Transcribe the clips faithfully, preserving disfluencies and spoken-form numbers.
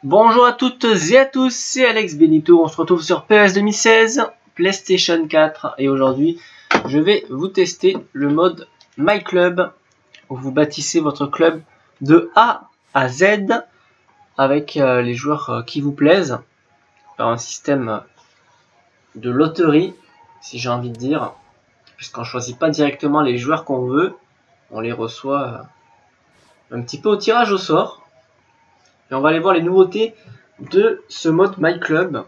Bonjour à toutes et à tous, c'est Alex Benito, on se retrouve sur P E S deux mille seize, PlayStation quatre et aujourd'hui je vais vous tester le mode My Club où vous bâtissez votre club de A à Z avec euh, les joueurs euh, qui vous plaisent par un système de loterie si j'ai envie de dire, puisqu'on ne choisit pas directement les joueurs qu'on veut, on les reçoit euh, un petit peu au tirage au sort. Et on va aller voir les nouveautés de ce mode My Club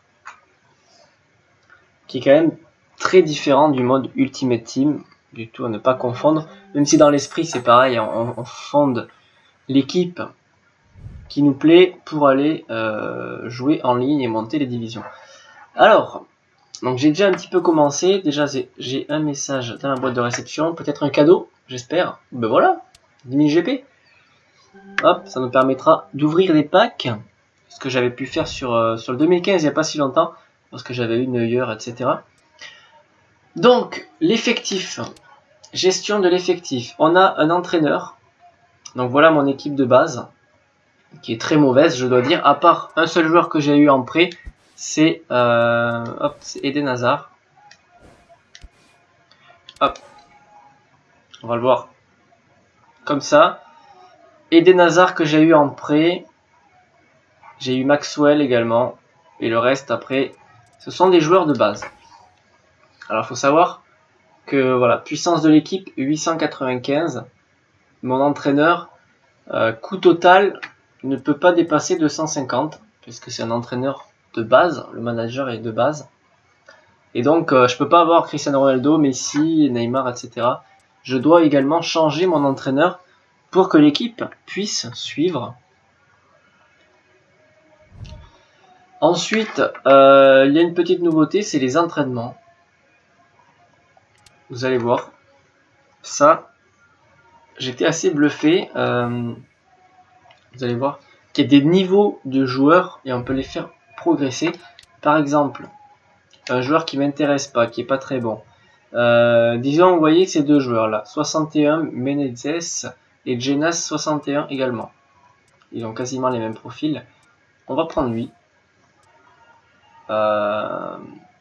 qui est quand même très différent du mode Ultimate Team, du tout à ne pas confondre, même si dans l'esprit c'est pareil, on, on fonde l'équipe qui nous plaît pour aller euh, jouer en ligne et monter les divisions. Alors, donc j'ai déjà un petit peu commencé, déjà j'ai un message dans la boîte de réception, peut-être un cadeau, j'espère, ben voilà, dix mille G P. Hop, ça nous permettra d'ouvrir des packs, ce que j'avais pu faire sur, euh, sur le deux mille quinze il n'y a pas si longtemps, parce que j'avais eu Neuer, et cetera. Donc, l'effectif, gestion de l'effectif. On a un entraîneur, donc voilà mon équipe de base, qui est très mauvaise, je dois dire, à part un seul joueur que j'ai eu en prêt, c'est euh, hop, c'est Eden Hazard. Hop, on va le voir comme ça. Eden Hazard que j'ai eu en prêt, j'ai eu Maxwell également, et le reste après, ce sont des joueurs de base. Alors il faut savoir que voilà, puissance de l'équipe huit cent quatre-vingt-quinze, mon entraîneur, euh, coût total ne peut pas dépasser deux cent cinquante, puisque c'est un entraîneur de base, le manager est de base. Et donc euh, je peux pas avoir Cristiano Ronaldo, Messi, Neymar, et cetera. Je dois également changer mon entraîneur pour que l'équipe puisse suivre. Ensuite, euh, il y a une petite nouveauté, c'est les entraînements. Vous allez voir, ça, j'étais assez bluffé. Euh, vous allez voir qu'il y a des niveaux de joueurs et on peut les faire progresser. Par exemple, un joueur qui m'intéresse pas, qui est pas très bon. Euh, disons, vous voyez ces deux joueurs là, soixante et un, Menezes et Jenas soixante et un également. Ils ont quasiment les mêmes profils. On va prendre lui. Euh...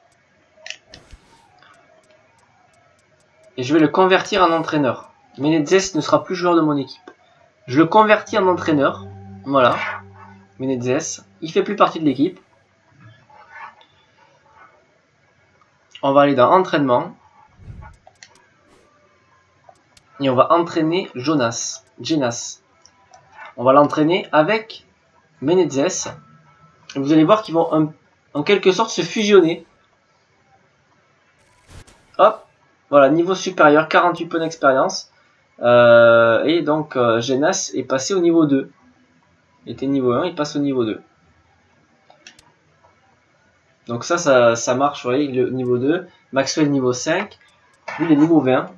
Et je vais le convertir en entraîneur. Menezes ne sera plus joueur de mon équipe. Je le convertis en entraîneur. Voilà. Menezes, il fait plus partie de l'équipe. On va aller dans entraînement. Et on va entraîner Jonas. Jenas. On va l'entraîner avec Menezes. Et vous allez voir qu'ils vont en, en quelque sorte se fusionner. Hop. Voilà, niveau supérieur, quarante-huit points d'expérience. Euh, et donc, euh, Jenas est passé au niveau deux. Il était niveau un, il passe au niveau deux. Donc ça, ça, ça marche, vous voyez, le niveau deux. Maxwell niveau cinq. Lui, il est niveau vingt.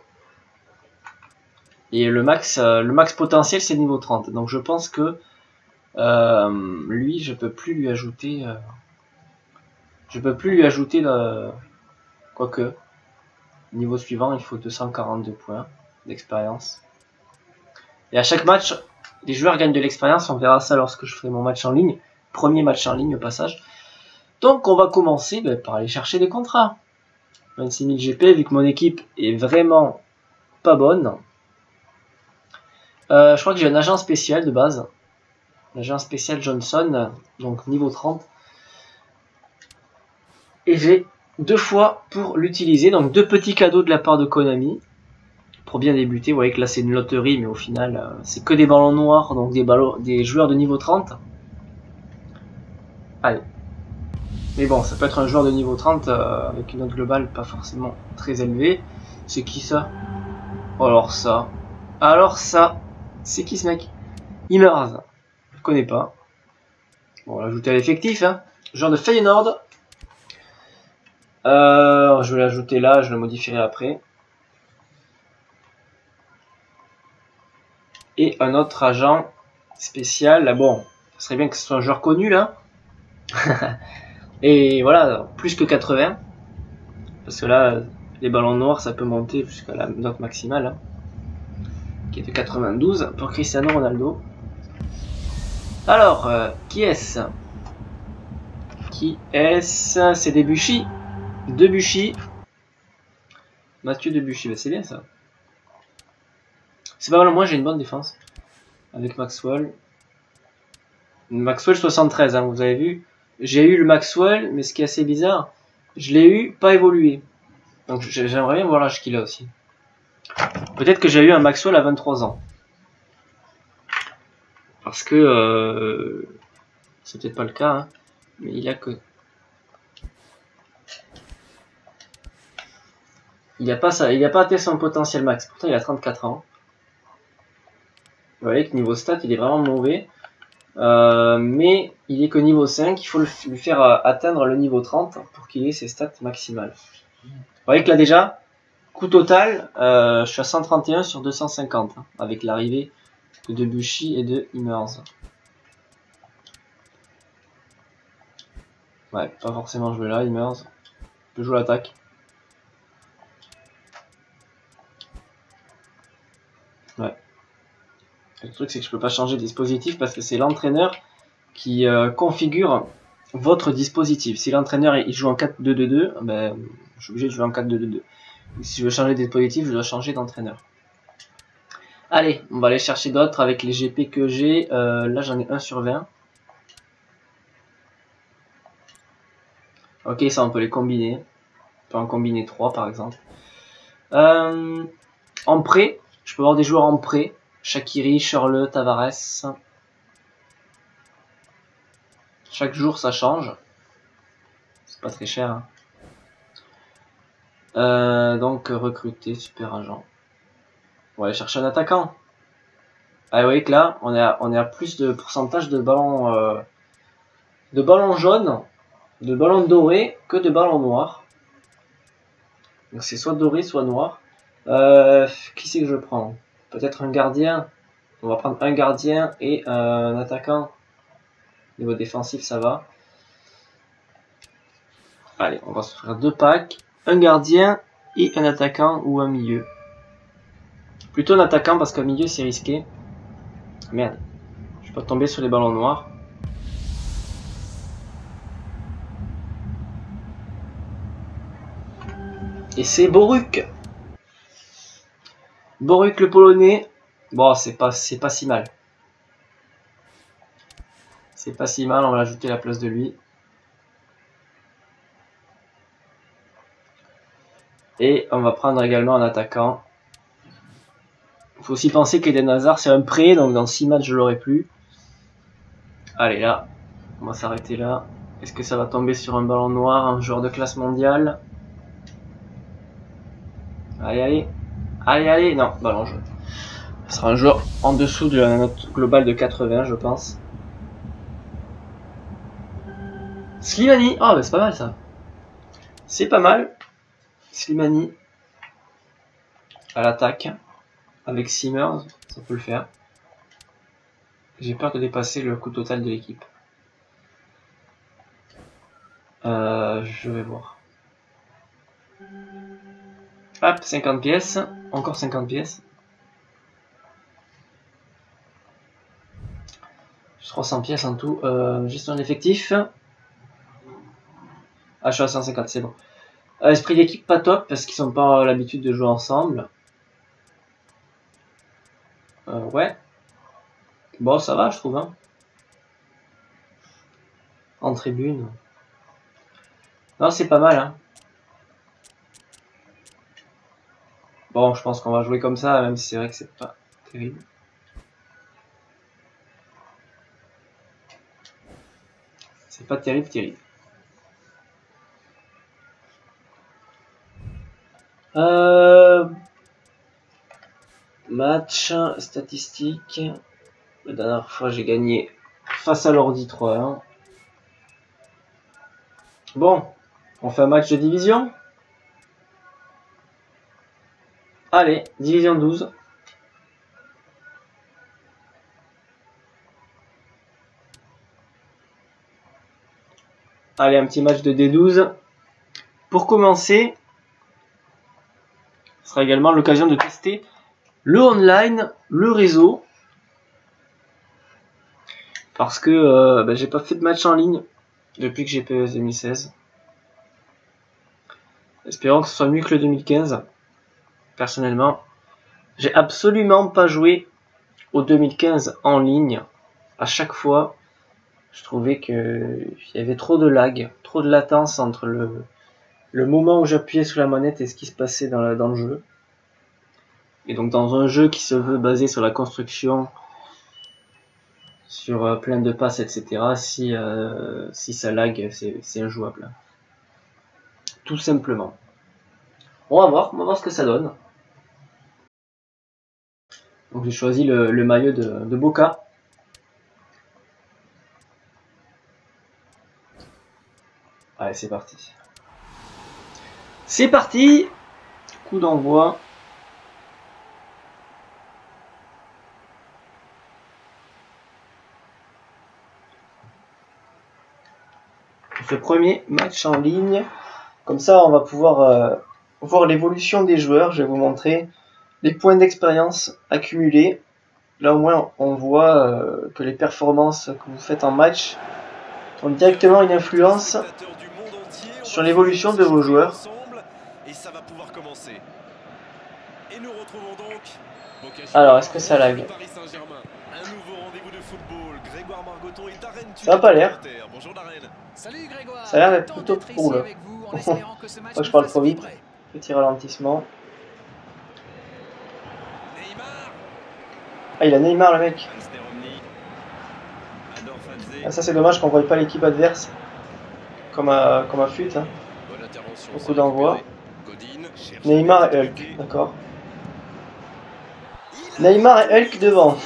Et le max, euh, le max potentiel, c'est niveau trente. Donc je pense que euh, lui, je peux plus lui ajouter... Euh, je peux plus lui ajouter le... Quoique... Niveau suivant, il faut deux cent quarante-deux points d'expérience. Et à chaque match, les joueurs gagnent de l'expérience. On verra ça lorsque je ferai mon match en ligne. Premier match en ligne au passage. Donc on va commencer ben, par aller chercher des contrats. vingt-six mille G P, vu que mon équipe est vraiment pas bonne. Euh, je crois que j'ai un agent spécial de base. L'agent spécial Johnson, donc niveau trente. Et j'ai deux fois pour l'utiliser, donc deux petits cadeaux de la part de Konami pour bien débuter. Vous voyez que là c'est une loterie, mais au final euh, c'est que des ballons noirs, donc des ballons, des joueurs de niveau trente. Allez, mais bon, ça peut être un joueur de niveau trente euh, avec une note globale pas forcément très élevée. C'est qui ça? Alors ça, alors ça, c'est qui ce mec? Immers, je connais pas. Bon, on va l'ajouter à l'effectif, hein. Joueur de Feyenoord. Euh, je vais l'ajouter là, je le modifierai après. Et un autre agent spécial. Là, bon, ce serait bien que ce soit un joueur connu là. Et voilà, plus que quatre-vingts. Parce que là, les ballons noirs, ça peut monter jusqu'à la note maximale. Hein, qui est de quatre-vingt-douze pour Cristiano Ronaldo. Alors, euh, qui est-ce? Qui est-ce? C'est Debuchy. Debuchy. Mathieu Debuchy, bah, c'est bien ça. C'est pas mal, moi j'ai une bonne défense. Avec Maxwell. Maxwell soixante-treize, hein, vous avez vu. J'ai eu le Maxwell, mais ce qui est assez bizarre, je l'ai eu pas évolué. Donc j'aimerais bien voir l'âge qu'il a aussi. Peut-être que j'ai eu un Maxwell à vingt-trois ans. Parce que... Euh, c'est peut-être pas le cas, hein, mais il a que... Il n'a pas, ça, il a pas atteint son potentiel max. Pourtant, il a trente-quatre ans. Vous voyez que niveau stat, il est vraiment mauvais. Euh, mais il est que niveau cinq. Il faut le, lui faire euh, atteindre le niveau trente pour qu'il ait ses stats maximales. Vous voyez que là déjà, coût total, euh, je suis à cent trente et un sur deux cent cinquante. Hein, avec l'arrivée de Debuchy et de Immers. Ouais, pas forcément jouer là, Immers. Je peux jouer l'attaque. Ouais. Le truc, c'est que je peux pas changer de dispositif parce que c'est l'entraîneur qui euh, configure votre dispositif. Si l'entraîneur il joue en quatre deux deux deux, ben, je suis obligé de jouer en quatre deux deux deux. Si je veux changer de dispositif, je dois changer d'entraîneur. Allez, on va aller chercher d'autres avec les G P que j'ai. Euh, là, j'en ai un sur vingt. Ok, ça, on peut les combiner. On peut en combiner trois, par exemple. Euh, en prêt, je peux avoir des joueurs en prêt. Shaqiri, Schürrle, Tavares. Chaque jour, ça change. C'est pas très cher. Hein. Euh, donc, recruter, super agent. On va aller chercher un attaquant. Ah, vous voyez que là, on est à, on est à plus de pourcentage de ballons, euh, de ballons jaunes, de ballons dorés que de ballons noirs. Donc c'est soit doré, soit noir. Euh, qui c'est que je prends? Peut-être un gardien. On va prendre un gardien et un attaquant. Niveau défensif, ça va. Allez, on va se faire deux packs. Un gardien et un attaquant ou un milieu. Plutôt un attaquant parce qu'un milieu c'est risqué. Merde. Je peux tomber sur les ballons noirs. Et c'est Boruk. Boruk le polonais. Bon, c'est pas, c'est pas si mal. C'est pas si mal, on va l'ajouter à la place de lui. Et on va prendre également un attaquant. Il faut aussi penser qu'Eden Hazard c'est un prêt, donc dans six matchs je l'aurai plus. Allez là, on va s'arrêter là. Est-ce que ça va tomber sur un ballon noir, un joueur de classe mondiale? Allez, allez. Allez, allez. Non, ballon jaune. Ce sera un joueur en dessous de la note globale de quatre-vingts, je pense. Slimani. Oh, bah c'est pas mal ça. C'est pas mal. Slimani. À l'attaque. Avec Simmers, ça peut le faire. J'ai peur de dépasser le coût total de l'équipe. Euh, je vais voir. Hop, cinquante pièces. Encore cinquante pièces. trois cents pièces en tout. Euh, gestion d'effectifs. Ah, je suis à cent cinquante, c'est bon. Euh, esprit d'équipe pas top parce qu'ils n'ont pas l'habitude de jouer ensemble. Euh, ouais. Bon, ça va, je trouve. Hein. En tribune. Non, c'est pas mal. Hein. Bon, je pense qu'on va jouer comme ça, même si c'est vrai que c'est pas terrible. C'est pas terrible, terrible. Euh... Match, statistiques. La dernière fois, j'ai gagné face à l'ordi trois un. Bon, on fait un match de division. Allez, division douze. Allez, un petit match de D douze. Pour commencer, ce sera également l'occasion de tester le online, le réseau. Parce que euh, bah, j'ai pas fait de match en ligne depuis que j'ai P E S deux mille seize. Espérons que ce soit mieux que le deux mille quinze. Personnellement, j'ai absolument pas joué au deux mille quinze en ligne. À chaque fois, je trouvais que il y avait trop de lag, trop de latence entre le, le moment où j'appuyais sur la manette et ce qui se passait dans, la, dans le jeu. Et donc dans un jeu qui se veut basé sur la construction, sur euh, plein de passes, et cetera, si, euh, si ça lag, c'est injouable. Tout simplement. On va voir, on va voir ce que ça donne. Donc j'ai choisi le, le maillot de, de Boca. Allez, c'est parti. C'est parti. Coup d'envoi. Ce premier match en ligne. Comme ça, on va pouvoir euh, voir l'évolution des joueurs. Je vais vous montrer les points d'expérience accumulés. Là, au moins, on voit euh, que les performances que vous faites en match ont directement une influence sur l'évolution de vos joueurs. Alors, est-ce que ça lag? Ça n'a pas l'air. Ça a l'air d'être plutôt cool. Moi, je parle trop vite. Petit ralentissement. Ah, il a Neymar, le mec. Ah, ça, c'est dommage qu'on ne voit pas l'équipe adverse. Comme à, comme à Fut. Hein. Beaucoup d'envoi. Neymar et Hulk, d'accord. Neymar et Hulk devant.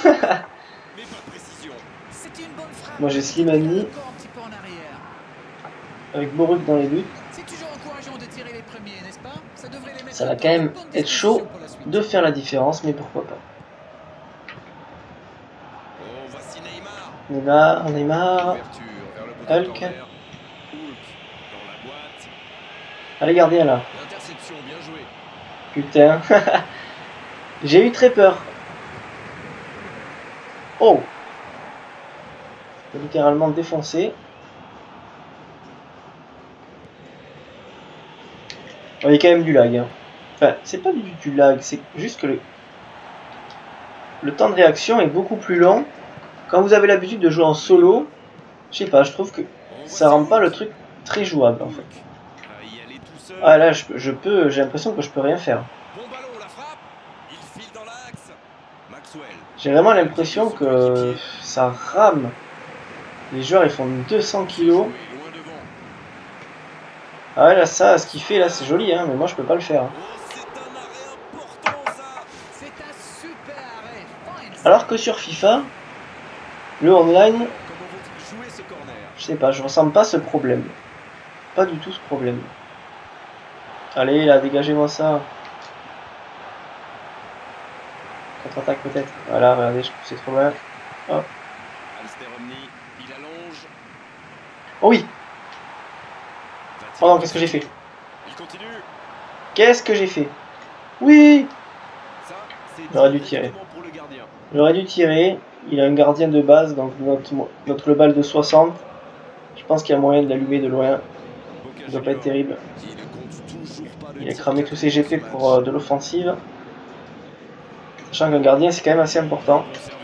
Moi, j'ai Slimani. Avec Boruk dans les buts. Ça va quand même être chaud de faire la différence, mais pourquoi pas. Neymar, Neymar, Hulk. Allez, gardien là. Putain. J'ai eu très peur. Oh. Littéralement défoncé. Il y a quand même du lag. Hein. Enfin, c'est pas du, du lag, c'est juste que le, le temps de réaction est beaucoup plus long. Quand vous avez l'habitude de jouer en solo, je sais pas, je trouve que ça rend pas le truc très jouable en fait. Ah là, je, je peux, j'ai l'impression que je peux rien faire. J'ai vraiment l'impression que ça rame. Les joueurs ils font deux cents kilos. Ah ouais, là, ça, ce qu'il fait là, c'est joli, hein, mais moi je peux pas le faire. Hein. Alors que sur FIFA, le online, je sais pas, je ressens pas ce problème. Pas du tout ce problème. Allez, là, dégagez-moi ça. Contre-attaque peut-être. Voilà, regardez, je poussais trop loin. Hop. Oh oui. Oh non, qu'est-ce que j'ai fait? Qu'est-ce que j'ai fait? Oui. J'aurais dû tirer. J'aurais dû tirer. Il a un gardien de base, donc notre, notre global de soixante. Je pense qu'il y a moyen de l'allumer de loin. Il doit pas être terrible. Il a cramé tous ses G P pour euh, de l'offensive. Sachant qu'un gardien, c'est quand même assez important.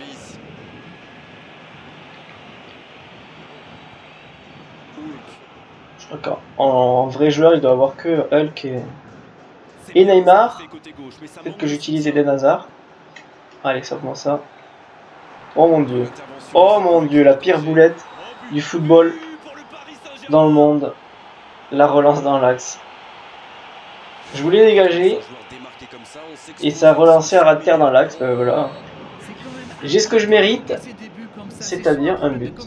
Je crois qu'en vrai joueur, il doit avoir que Hulk et, et Neymar. Peut-être que j'utilise Eden Hazard. Allez, sors-moi ça. Oh mon dieu. Oh mon dieu, la pire boulette du football dans le monde. La relance dans l'axe. Je voulais dégager. Et ça a relancé à ras de terre dans l'axe. Ben voilà. J'ai ce que je mérite. C'est-à-dire un but.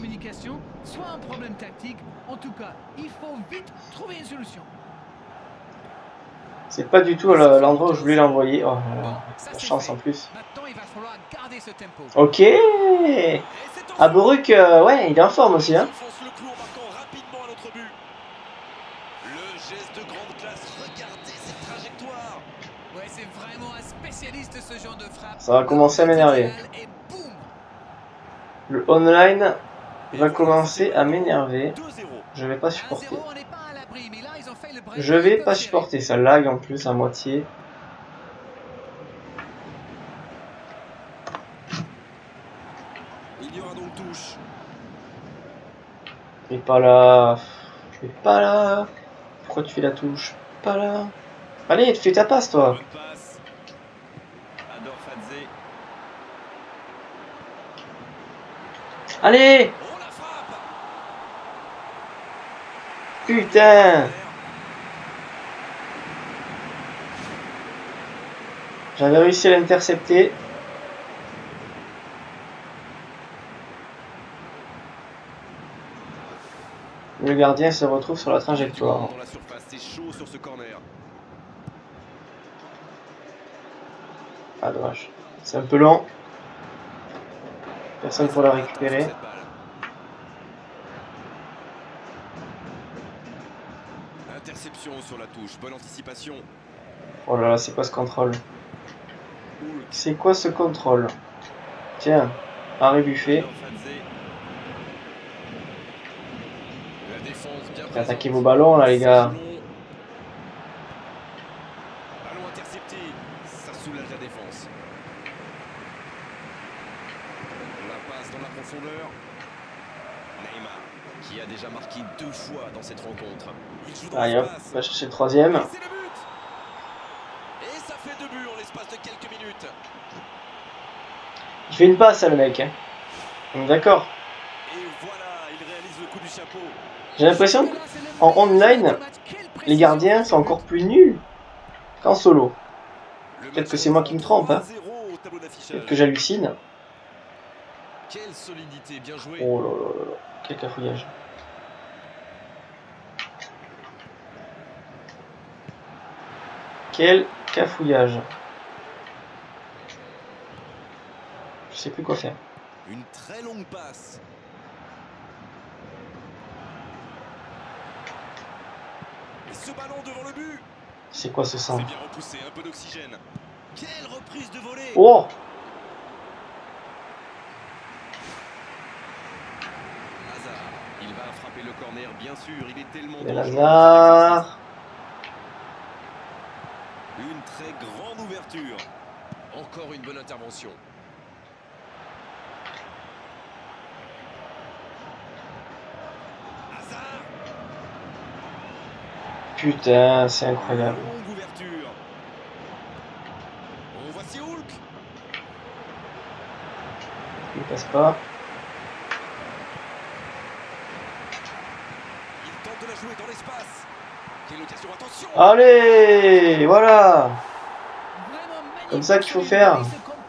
C'est pas du tout l'endroit où je voulais l'envoyer. Oh, la chance en plus. Ok. Ah, Boruk, euh, ouais, il est en forme aussi. Hein. Ça va commencer à m'énerver. Le online, Il va commencer à m'énerver. Je vais pas supporter. Je vais pas supporter. Ça lag en plus à moitié. Il y aura donc touche. Et pas là. Et pas là. Pourquoi tu fais la touche? Pas là. Allez, fais ta passe toi. Bonne passe. Ador Fadze. Allez. Oh la frappe. Putain. J'avais réussi à l'intercepter. Le gardien se retrouve sur la trajectoire. Dans la surface, c'est chaud sur ce corner. Ah dommage. C'est un peu long. Personne pour la récupérer. Interception sur la touche, bonne anticipation. Oh là là, c'est quoi ce contrôle? C'est quoi ce contrôle? Tiens, Harry Buffet. Attaquez vos ballons là les gars. Ballon intercepté, ça soulage la défense. La passe dans la profondeur. Neymar, qui a déjà marqué deux fois dans cette rencontre. Il joue dans Allez hop, l'espace. on va chercher le troisième. Et c'est le but. Et ça fait deux buts en l'espace de quelques minutes. Il fait une passe à le mec. Hein. D'accord. Et voilà, il réalise le coup du chapeau. J'ai l'impression qu'en online, les gardiens sont encore plus nuls qu'en solo. Peut-être que c'est moi qui me trompe, hein. Peut-être que j'hallucine. Quelle solidité, bien joué. Oh là là là là, quel cafouillage. Quel cafouillage. Je sais plus quoi faire. Une très longue passe. Et ce ballon devant le but. C'est quoi ce sang? C'est bien repoussé, un peu d'oxygène. Quelle reprise de volée. Oh! Hazard, il va frapper le corner, bien sûr, il est tellement Et dangereux. Hazard. Une très grande ouverture. Encore une bonne intervention. Hazard. Putain, c'est incroyable. Longue ouverture. On voici Hulk. Il passe pas. Il tente de la jouer dans l'espace. Quelle occasion, attention. Allez, voilà. Comme ça qu'il faut faire.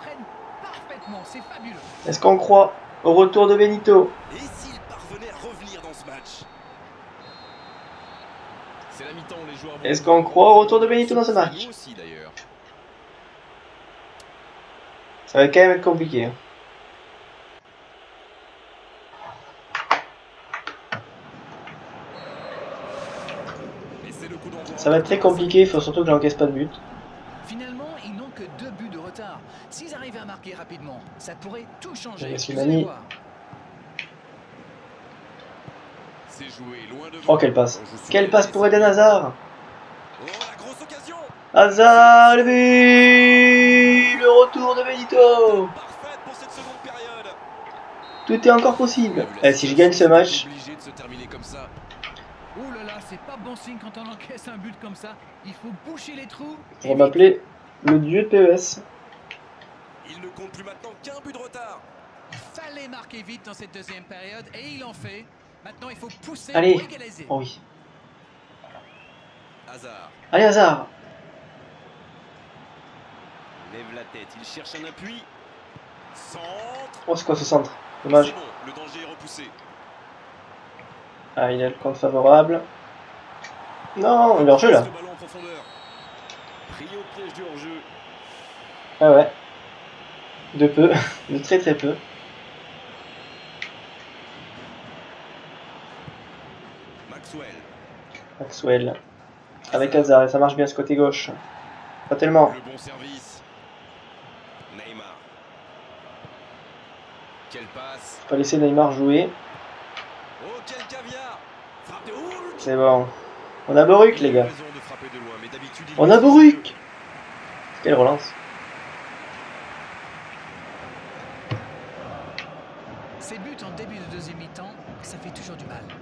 Est-ce qu'on croit au retour de Benito? Et s'il parvenait à revenir dans ce match? C'est la mi-temps, les joueurs. Est-ce qu'on croit au retour de Benito dans ce match? Aussi, d'ailleurs. Ça va quand même être compliqué. Hein. Ça va être très compliqué, il faut surtout que j'encaisse pas de but. Finalement, ils n'ont que deux buts de retard. S'ils arrivent à marquer rapidement, ça pourrait tout changer. Slimani. Joué, loin devant. Oh, quelle passe. Quelle passe pour Eden Hazard. Oh, la grosse occasion. Hazard, le but. Le retour de Benito. Parfaite pour cette seconde période. Tout est encore possible. Et si je gagne ce match... Obligé de se terminer comme ça. Oh là là, c'est pas bon signe quand on encaisse un but comme ça. Il faut boucher les trous. On va m'appeler le dieu de P E S. Il ne compte plus maintenant qu'un but de retard. Il fallait marquer vite dans cette deuxième période et il en fait. Maintenant, il faut pousser Allez. pour égaliser. Oh oui. Hazard. Allez, Hazard. Lève la tête, il cherche un appui. Centre. Oh, c'est quoi ce centre? Dommage. Bon, le danger est repoussé. Ah, il a le compte favorable. Non, il est hors jeu là. Le ballon en profondeur. Pris au piège du hors-jeu. Ah ouais. De peu. De très très peu. Maxwell. Maxwell. Avec Hazard, et ça marche bien ce côté gauche. Pas tellement. Le bon service. Neymar. Quelle passe. Faut pas laisser Neymar jouer. Oh, quel caviar! Frappe de Hulk! C'est bon. On a Boruk, les gars. Raison de frapper de loin, mais d'habitude, il On le a maîtrise Boruk! mieux. Quelle relance. Ces buts en début de deuxième mi-temps, ça fait toujours du mal.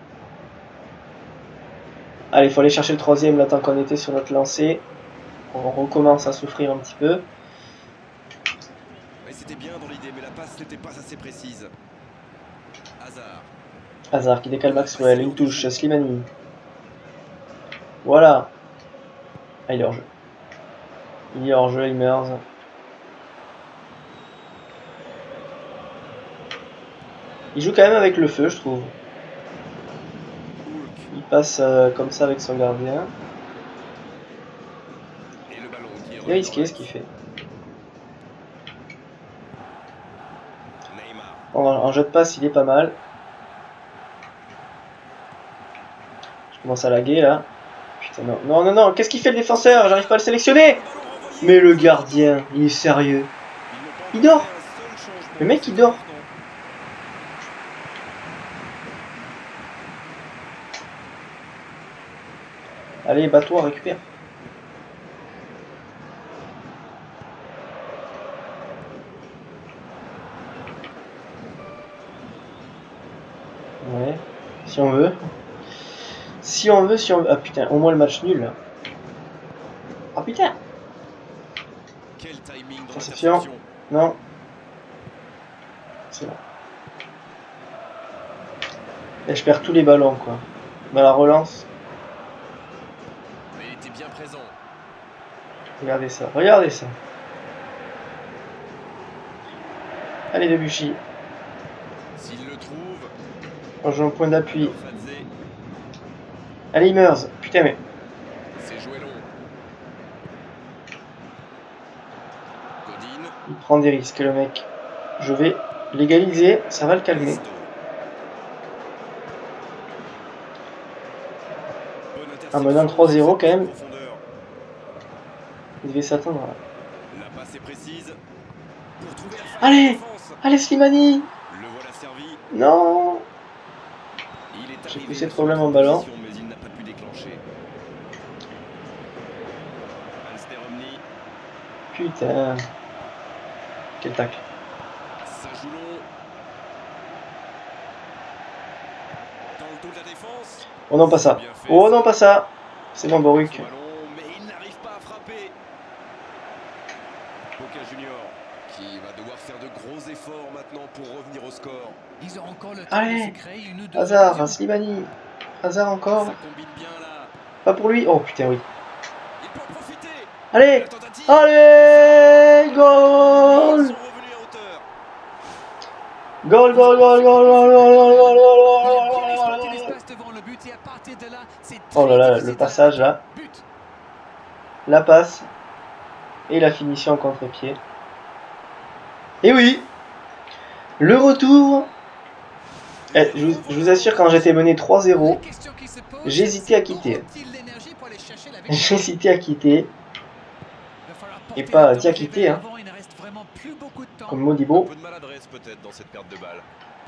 Allez, il faut aller chercher le troisième là tant qu'on était sur notre lancée. On recommence à souffrir un petit peu. Ouais, c'était bien dans l'idée, mais la passe n'était pas assez précise. Hazard. Hazard qui décale Maxwell, une touche, Slimani. Voilà. Ah, il est hors jeu. Il est hors jeu, il meurt. Il joue quand même avec le feu, je trouve. Hulk. Il passe euh, comme ça avec son gardien. Et le ballon qui est Il est risqué ce qu'il fait. Neymar. En, en jeu de passe, il est pas mal. Je commence à laguer là. Putain, non, non, non, non. Qu'est-ce qu'il fait le défenseur? J'arrive pas à le sélectionner. Mais le gardien, il est sérieux. Il dort. Le mec, il dort. Allez, bats-toi, récupère. Ouais, si on veut. Si on veut, si on veut. Ah putain, au moins le match nul là. Ah putain. Quel timing dans Interception. l'interception. Non. C'est bon. Et je perds tous les ballons quoi. Dans la relance. Mais il était bien présent. Regardez ça, regardez ça. Allez Debuchy. S'il le trouve. On joue un point d'appui. Ador Fadze. Allez Immers. Putain mais. C'est joué long. Godin. Il prend des risques le mec. Je vais l'égaliser, ça va le calmer. Nesto. Bonne En menant trois zéro quand même. profondeur. Il devait s'attendre là. La passe est précise. Pour trouver la faille Allez. de défense. Allez Slimani. Le voilà servi. Non. Il est J'ai arrivé poussé le sur problème notre en ballon. position, mais il n'a pas pu déclencher. Alster Omni. Putain. Quel tacle. Ça joue long. Dans le dos de la défense. Oh non pas ça. Bien fait, Oh ça. non pas ça. C'est bon Boruk. Ce ballon, mais il n'arrive pas à frapper. Boca Junior qui va devoir faire de gros efforts maintenant pour revenir au score. Ils ont encore le temps Allez. de se créer une ou deux Hazard, occasions. Slimani. Hazard encore. Ça combine bien là. Pas pour lui. Oh putain oui. Il peut en profiter. Allez. La tentative. Allez. Ils Goal. sont revenus à hauteur. Goal, goal, goal, goal, goal, goal, goal, goal, Il a bien exploité goal. l'espace devant le but et à partir de là, c'est Oh là très là, difficile le de passage là. l'arrêter. But. La passe. Et la finition en contre-pied. Et oui. Le retour. Eh, je, vous, je vous assure, quand j'étais mené trois zéro, La question qui se pose, j'hésitais à c'est quitter. auront-ils l'énergie pour aller chercher la victoire? J'hésitais à quitter. Il va falloir Et porter pas le d'y à danger quitter, vers hein. l'avant, il ne reste vraiment plus beaucoup de temps. Comme Un Modibo. peu de maladresse peut-être dans cette perte de balle.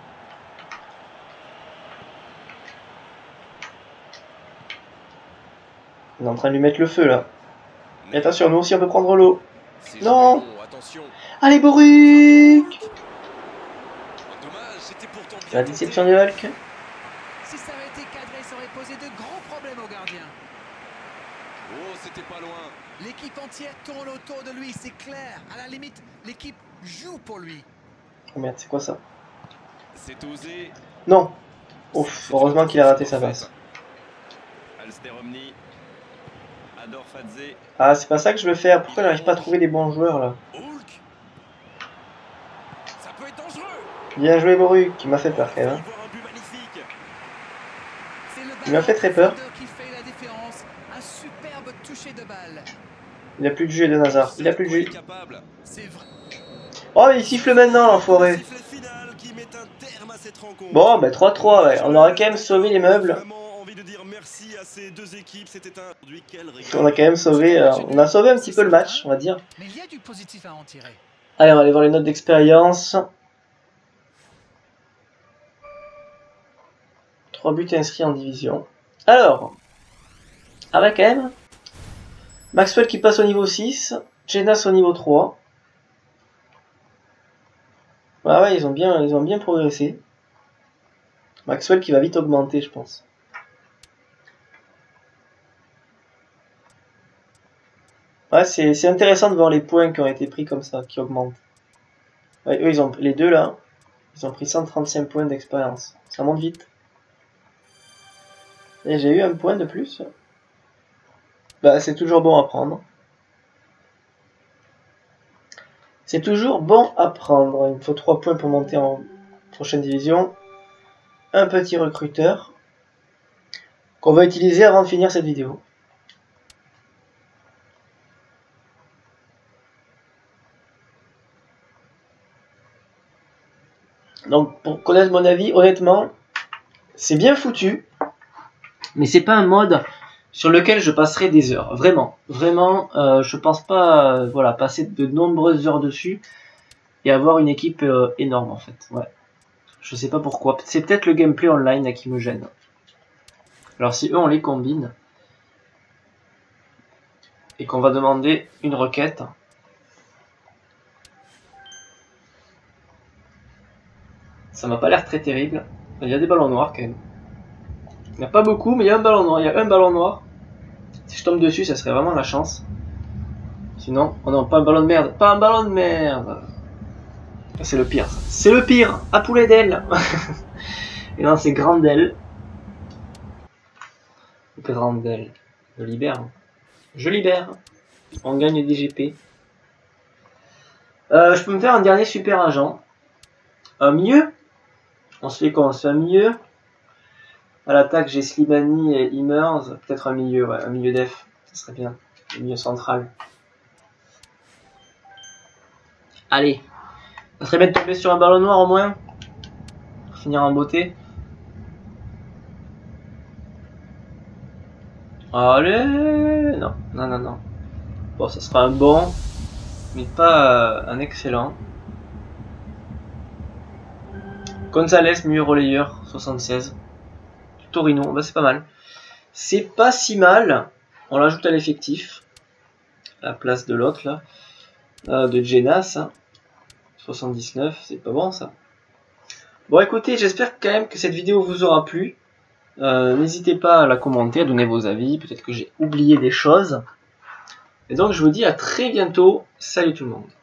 On est en train de lui mettre le feu là. Et attention, nous aussi on peut prendre l'eau. C'est Non. joué long, attention. Allez Boruk. Oh, dommage, c'était pourtant bien La tenté. déception de Hulk. Si ça avait été cadré, ça aurait posé de grands problèmes au gardien. Oh, c'était pas loin. L'équipe entière tourne autour de lui, c'est clair. À la limite, l'équipe joue pour lui. Oh merde, c'est quoi ça? C'est osé. Non. Ouf, C'est heureusement une qu'il a raté interception sa parfaite. passe. Alster Omni. Ador Fadze. Ah, c'est pas ça que je veux faire. Pourquoi j'arrive pas à trouver des bons joueurs là? Hulk. Ça peut être dangereux. Bien joué Boruk, qui m'a fait On peur a quand même. failli voir un but magnifique. C'est le Il m'a fait très peur. qui fait la différence. Un superbe toucher de balle. Il a plus de jus de Nazar. Il a plus de Il est jus. capable. C'est vrai. Oh, mais il siffle maintenant l'enfoiré. Le sifflet final qui met un terme à cette rencontre. Bon, bah trois trois, ouais. On aura quand même sauvé les meubles. Vraiment envie de dire merci à ces deux équipes. C'était un aujourd'hui quel régal. On a quand même sauvé. euh, on a sauvé un petit peu le match, on va dire. Mais il y a du positif à en tirer. Allez, on va aller voir les notes d'expérience. trois buts inscrits en division. Alors, avec quand même Maxwell qui passe au niveau six, Jenas au niveau trois. Ah ouais, ils ont bien, ils ont bien progressé. Maxwell qui va vite augmenter, je pense. Ouais, c'est intéressant de voir les points qui ont été pris comme ça, qui augmentent. Ouais, eux, ils ont, les deux là, ils ont pris cent trente-cinq points d'expérience. Ça monte vite. Et j'ai eu un point de plus. Bah, c'est toujours bon à prendre. C'est toujours bon à prendre. Il me faut trois points pour monter en prochaine division. Un petit recruteur qu'on va utiliser avant de finir cette vidéo. Donc, pour connaître mon avis, honnêtement, c'est bien foutu, mais c'est pas un mode sur lequel je passerai des heures. Vraiment, vraiment, euh, je pense pas, euh, voilà, passer de nombreuses heures dessus et avoir une équipe euh, énorme en fait. Ouais, je sais pas pourquoi. C'est peut-être le gameplay online là, qui me gêne. Alors si eux on les combine et qu'on va demander une requête. Ça m'a pas l'air très terrible. Il y a des ballons noirs quand même. Il n'y a pas beaucoup, mais il y a un ballon noir. Il y a un ballon noir. Si je tombe dessus, ça serait vraiment la chance. Sinon, oh non, pas un ballon de merde. Pas un ballon de merde. C'est le pire. C'est le pire. À poulet d'aile. Et non, c'est Grandel. Grandel. Je libère. Je libère. On gagne des G P. Euh, je peux me faire un dernier super agent. Un milieu. On se fait quoi? On se fait un milieu. À l'attaque, j'ai Slimani et Immers. Peut-être un milieu, ouais, un milieu def. Ça serait bien. Un milieu central. Allez. Ça serait bien de tomber sur un ballon noir au moins. Pour finir en beauté. Allez. Non, non, non, non. Bon, ça sera un bon. Mais pas euh, un excellent. Gonzalez, milieu relayeur, soixante-seize. Torino, bah c'est pas mal. C'est pas si mal. On l'ajoute à l'effectif. À la place de l'autre là. Euh, de Jenas. Hein. soixante-dix-neuf, c'est pas bon ça. Bon écoutez, j'espère quand même que cette vidéo vous aura plu. Euh, N'hésitez pas à la commenter, à donner vos avis. Peut-être que j'ai oublié des choses. Et donc je vous dis à très bientôt. Salut tout le monde.